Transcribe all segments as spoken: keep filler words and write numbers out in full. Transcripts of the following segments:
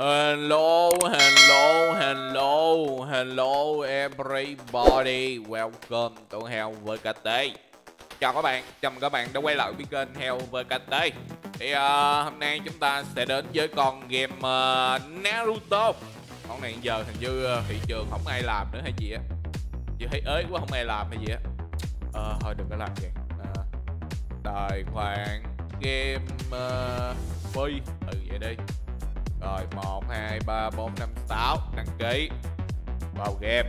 Hello, hello, hello, hello everybody. Welcome to Heo vê kê tê. Chào các bạn, chào mừng các bạn đã quay lại với kênh Heo vê kê tê. Thì uh, hôm nay chúng ta sẽ đến với con game uh, Naruto. Con này giờ hình như uh, thị trường không ai làm nữa hay gì á. Chứ thấy ế quá không ai làm hay gì á. Ờ, thôi đừng có làm vậy. Uh, tài khoản game uh, free. Ừ vậy đi. Rồi một, hai, ba, bốn, năm, sáu. Đăng ký vào game.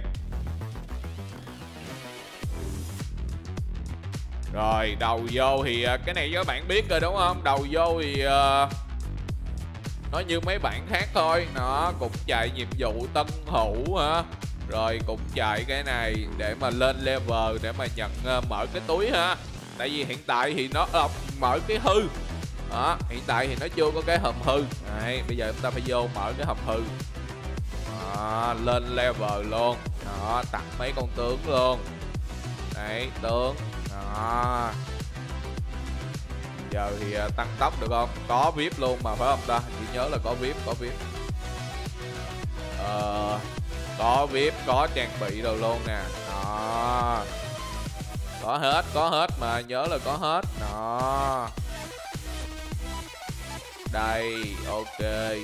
Rồi đầu vô thì cái này các bạn biết rồi đúng không? Đầu vô thì uh, nó như mấy bạn khác thôi. Nó cũng chạy nhiệm vụ tân thủ hả. Rồi cũng chạy cái này để mà lên level, để mà nhận uh, mở cái túi ha. Tại vì hiện tại thì nó uh, mở cái hư. Đó, hiện tại thì nó chưa có cái hòm hư. Đấy, bây giờ chúng ta phải vô mở cái hòm hư. Đó, lên level luôn. Đó, tặng mấy con tướng luôn. Đấy, tướng. Đó. Giờ thì uh, tăng tốc được không? Có vê i pê luôn mà phải không ta? Chỉ nhớ là có vê i pê, có vê i pê. Ờ, có vê i pê, có trang bị rồi luôn nè. Đó. Có hết, có hết mà nhớ là có hết. Đó. Đây, ok.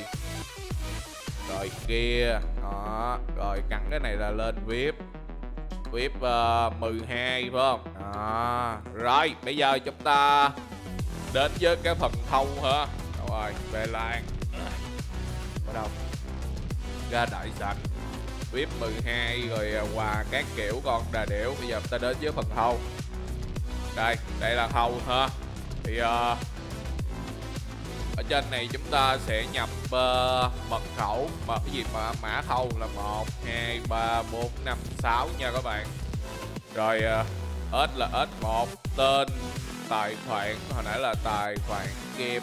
Rồi kia. Đó. Rồi cắn cái này là lên vê i pê. vê i pê uh, mười hai phải không? Đó. Rồi, bây giờ chúng ta đến với cái phần thâu hả? Rồi, về làng. Ở đâu? Ra đại sảnh. vê i pê mười hai rồi quà các kiểu con đà điểu. Bây giờ chúng ta đến với phần thâu. Đây, đây là thâu ha. Thì uh, ở trên này chúng ta sẽ nhập uh, mật khẩu mà cái gì mà mã thâu là một, hai, ba, bốn, năm, sáu nha các bạn. Rồi uh, S là S một, tên tài khoản hồi nãy là tài khoản game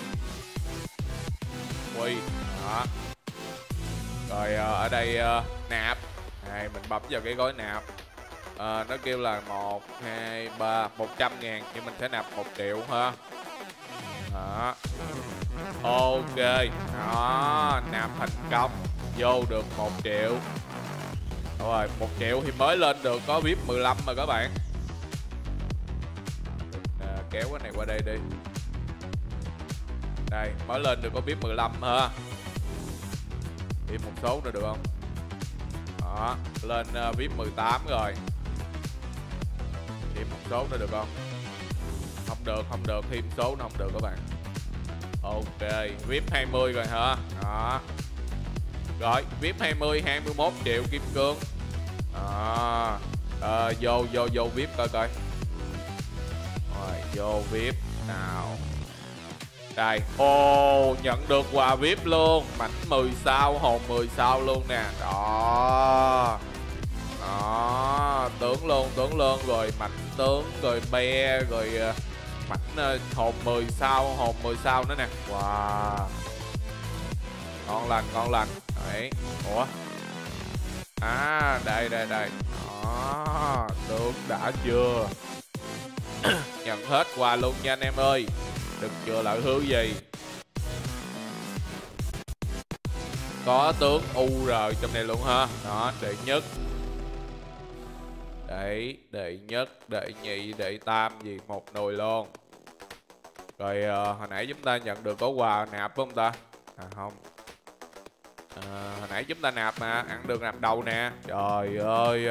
quy. Đó. Rồi uh, ở đây uh, nạp. Này mình bấm vào cái gói nạp. Uh, nó kêu là một, hai, ba, một trăm ngàn nhưng mình sẽ nạp một triệu ha. Đó. Ok. Đó, nạp thành công. Vô được một triệu. Rồi, một triệu thì mới lên được có vê i pê mười lăm mà các bạn. À, kéo cái này qua đây đi. Đây, mới lên được có vê i pê mười lăm ha. Thêm một số nữa được không? Đó, lên uh, vê i pê mười tám rồi. Thêm một số nữa được không? Không được, không được, thêm số nó không được các bạn. Ok, vê i pê hai mươi rồi hả? Đó. Rồi, vê i pê hai mươi, hai mươi mốt triệu kim cương. Đó. À, vô, vô, vô vê i pê coi coi. Rồi, vô vê i pê nào. Đây, ô, oh, nhận được quà vê i pê luôn. Mảnh mười sao, hồn mười sao luôn nè. Đó. Đó, tướng luôn, tướng luôn. Rồi mảnh tướng, rồi be, rồi mảnh uh, hồn mười sao, hồn mười sao nữa nè. Wow. Ngon lành, ngon lành. Đấy. Ủa? À, đây, đây, đây. Đó, tướng đã chưa? Nhận hết quà luôn nha anh em ơi. Đừng chừa lại hứa gì. Có tướng u rờ trong này luôn ha. Đó, đệ nhất. Đấy, đệ nhất, đệ nhị, đệ tam gì một nồi luôn. Rồi uh, hồi nãy chúng ta nhận được có quà nạp phải không ta? À không. Uh, hồi nãy chúng ta nạp mà, ăn được nạp đầu nè. Trời ơi.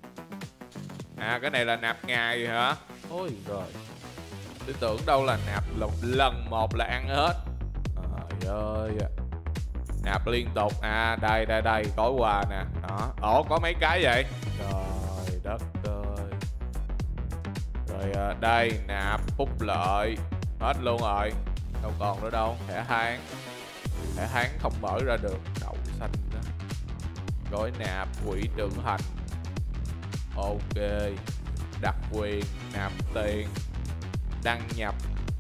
À cái này là nạp ngày hả? Ôi rồi. Tôi tưởng đâu là nạp lần, lần một là ăn hết. Trời ơi. Nạp liên tục. À đây đây đây, có quà nè. Đó. Ủa có mấy cái vậy? Trời đất ơi. Rồi đây nạp phúc lợi. Hết luôn rồi. Đâu còn nữa đâu. Thẻ tháng. Thẻ tháng không mở ra được. Đậu xanh đó. Gói nạp quỹ trưởng thành. Ok. Đặc quyền. Nạp tiền. Đăng nhập.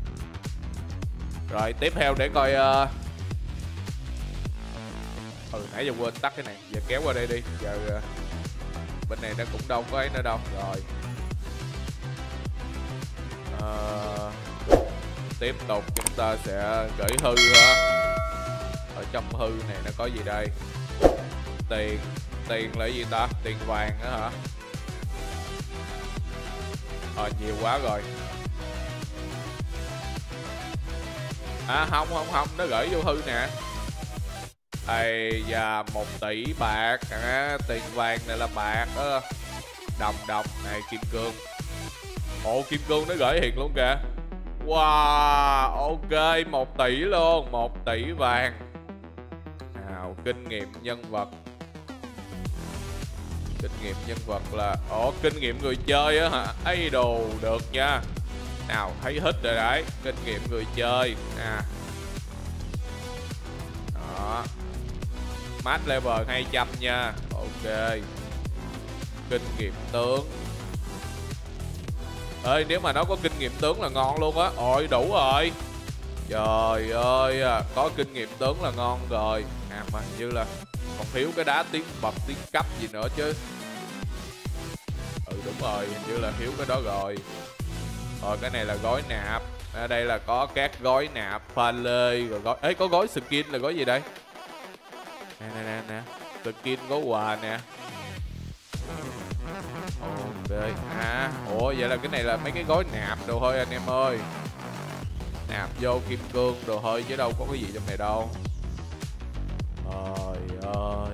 Rồi tiếp theo để coi uh... Ừ nãy giờ quên tắt cái này. Giờ kéo qua đây đi. Giờ uh... bên này nó cũng đâu có ấy nữa đâu. Rồi uh... tiếp tục chúng ta sẽ gửi hư ha. Rồi trong hư này nó có gì đây? Tiền. Tiền là gì ta? Tiền vàng đó hả? Ờ nhiều quá rồi. À không không không, nó gửi vô hư nè. Ây da, một tỷ bạc à, tiền vàng này là bạc đó. Đồng đồng này, kim cương. Ồ, kim cương nó gửi hiện luôn kìa. Wow, ok, một tỷ luôn, một tỷ vàng. Nào, kinh nghiệm nhân vật. Kinh nghiệm nhân vật là ồ, kinh nghiệm người chơi á hả? Ấy đồ, được nha. Nào, thấy hít rồi đấy. Kinh nghiệm người chơi nè. Đó. Max level hai trăm nha. Ok. Kinh nghiệm tướng. Ơi, nếu mà nó có kinh nghiệm tướng là ngon luôn á. Ôi, đủ rồi. Trời ơi, có kinh nghiệm tướng là ngon rồi. À mà như là còn thiếu cái đá tiến bậc tiến cấp gì nữa chứ. Ừ đúng rồi, hình như là thiếu cái đó rồi. Rồi cái này là gói nạp. Ở đây là có các gói nạp pha lê rồi gói. Ấy có gói skin là gói gì đây? Nè nè nè nè. Skin có quà nè. Ok. À, ủa vậy là cái này là mấy cái gói nạp đồ thôi anh em ơi. Nạp vô kim cương đồ thôi chứ đâu có cái gì trong này đâu. Trời ơi.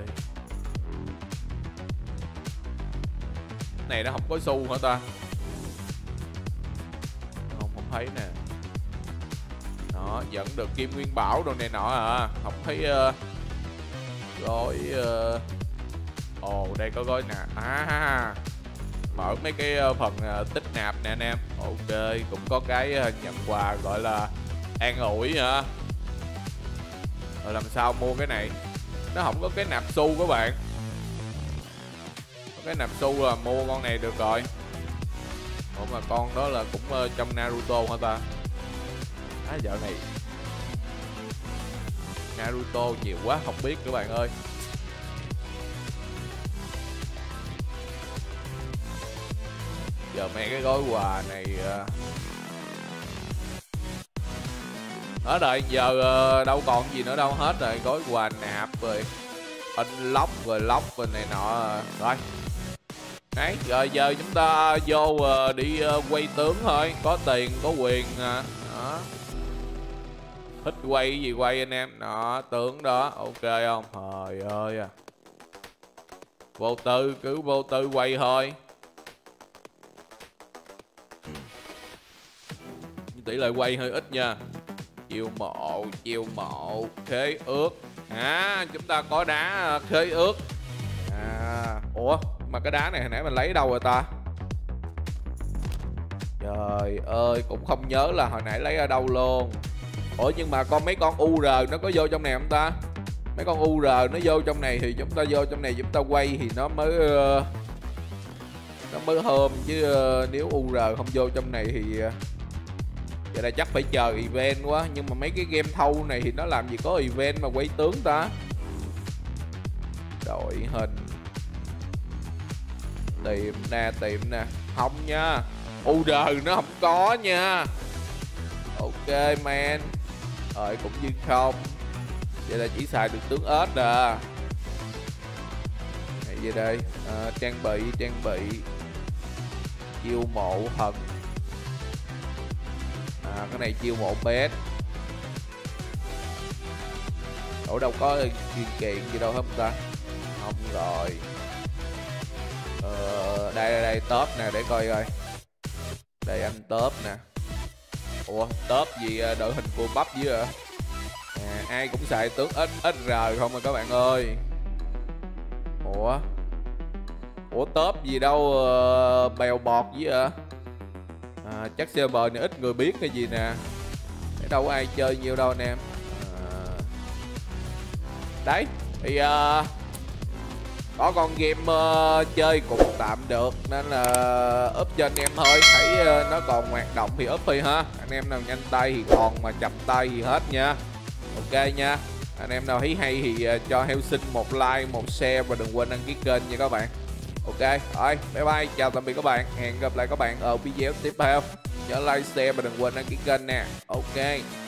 Cái này nó không có xu hả ta? Không, không thấy nè. Đó, dẫn được kim nguyên bảo đồ này nọ à. Không thấy uh, gói uh... ồ, đây có gói nạp. À, mở mấy cái phần uh, tích nạp nè anh em. Ok, cũng có cái uh, nhận quà gọi là an ủi hả? Rồi làm sao mua cái này? Nó không có cái nạp xu các bạn. Có cái nạp xu là mua con này được rồi. Ủa mà con đó là cũng uh, trong Naruto hả ta? Á, dạo này Naruto nhiều quá không biết các bạn ơi. Giờ mấy cái gói quà này uh... hết rồi, giờ uh, đâu còn gì nữa đâu, hết rồi. Gói quà nạp rồi unlock rồi lock rồi này nọ rồi. Đấy, rồi giờ chúng ta vô uh, đi uh, quay tướng thôi. Có tiền, có quyền uh, đó. Thích quay gì quay anh em. Đó, tướng đó, ok không? Trời ơi à. Vô tư, cứ vô tư quay thôi. Tỷ lệ quay hơi ít nha. Chiêu mộ, chiêu mộ, khế ước. À, chúng ta có đá khế ước. À, ủa, mà cái đá này hồi nãy mình lấy đâu rồi ta? Trời ơi, cũng không nhớ là hồi nãy lấy ở đâu luôn. Ủa nhưng mà con mấy con u rờ nó có vô trong này không ta? Mấy con u rờ nó vô trong này thì chúng ta vô trong này chúng ta quay thì nó mới uh, nó mới hôm chứ uh, nếu u rờ không vô trong này thì uh, vậy là chắc phải chờ event quá. Nhưng mà mấy cái game thâu này thì nó làm gì có event mà quay tướng ta. Đội hình. Tìm nè, tìm nè. Không nha, u rờ nó không có nha. Ok man. Rồi cũng như không. Vậy là chỉ xài được tướng ếch à. Này về đây à, trang bị, trang bị chiêu mộ thần. À, cái này chiêu mộ pet. Ủa đâu có chuyên kiện gì đâu hết ta. Không rồi. Ờ, đây đây đây top nè để coi coi. Đây anh top nè. Ủa top gì đội hình của bắp dưới à? À, ai cũng xài tướng ít ít rờ không mà các bạn ơi. Ủa Ủa top gì đâu uh, bèo bọt với à? À, chắc server này ít người biết cái gì nè. Để đâu có ai chơi nhiều đâu anh em. À, đấy thì uh, có con game uh, chơi cũng tạm được nên là up cho anh em thôi. Thấy uh, nó còn hoạt động thì up đi ha. Anh em nào nhanh tay thì còn, mà chậm tay thì hết nha. Ok nha. Anh em nào thấy hay thì uh, cho Heo Sinh một like, một share và đừng quên đăng ký kênh nha các bạn. Ok, rồi, bye bye, chào tạm biệt các bạn. Hẹn gặp lại các bạn ở video tiếp theo. Nhớ like, share và đừng quên đăng ký kênh nè. Ok.